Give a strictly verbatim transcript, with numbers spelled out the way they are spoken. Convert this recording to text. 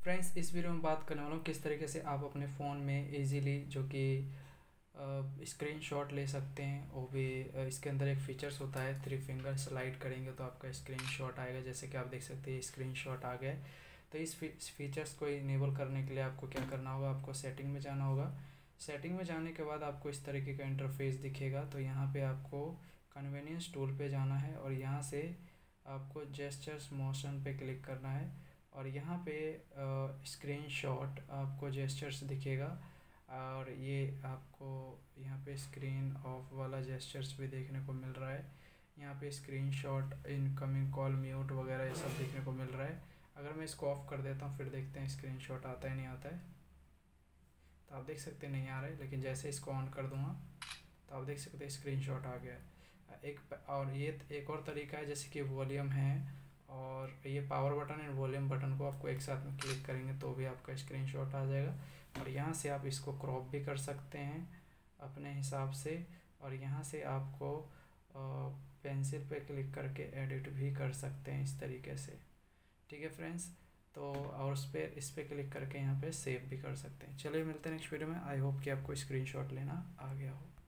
Friends, इस video में बात करने वाला हूँ किस तरीके से आप अपने फ़ोन में इजीली जो कि स्क्रीनशॉट ले सकते हैं। वो भी अ, इसके अंदर एक फ़ीचर्स होता है, थ्री फिंगर स्लाइड करेंगे तो आपका स्क्रीनशॉट आएगा। जैसे कि आप देख सकते हैं स्क्रीनशॉट आ गया है। तो इस फीचर्स को इनेबल करने के लिए आपको क्या करना होगा, आपको सेटिंग में जाना होगा। सेटिंग में जाने के बाद आपको इस तरीके का इंटरफेस दिखेगा। तो यहाँ पे आपको कन्वीनियंस टूल पे जाना है और यहाँ से आपको जेस्चर्स मोशन पे क्लिक करना है और यहाँ पे स्क्रीनशॉट आपको जेस्चर्स दिखेगा और ये आपको यहाँ पे स्क्रीन ऑफ वाला जेस्चर्स भी देखने को मिल रहा है। यहाँ पे स्क्रीनशॉट, इनकमिंग कॉल, म्यूट वगैरह ये सब देखने को मिल रहा है। अगर मैं इसको ऑफ कर देता हूँ फिर देखते हैं स्क्रीनशॉट आता है नहीं आता है। तो आप देख सकते हैं नहीं आ रहा है, लेकिन जैसे इसको ऑन कर दूँगा तो आप देख सकते हैं स्क्रीनशॉट आ गया है। एक और ये एक और तरीका है, जैसे कि वॉल्यूम है और ये power button and volume button को आपको एक साथ में क्लिक करेंगे तो भी आपका स्क्रीनशॉट आ जाएगा। और यहाँ से आप इसको क्रॉप भी कर सकते हैं अपने हिसाब से और यहाँ से आपको पेंसिल पे क्लिक करके एडिट भी कर सकते हैं इस तरीके से। ठीक है फ्रेंड्स, तो और उस पर इस पर क्लिक करके यहाँ पे सेव भी कर सकते हैं। चलिए मिलते हैं नेक्स्ट वीडियो में। आई होप कि आपको स्क्रीनशॉट लेना आ गया हो।